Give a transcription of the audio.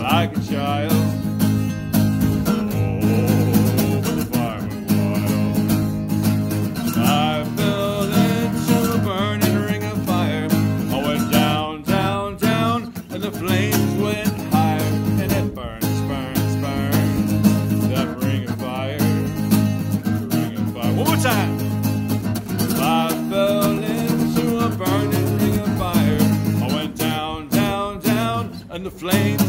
like a child. Oh, but the fire went wild. I fell into a burning ring of fire. I went down, down, down, and the flames went higher. And it burns, burns, burns. That ring of fire, the ring of fire. One more time. I fell into a burning ring of fire. I went down, down, down, and the flames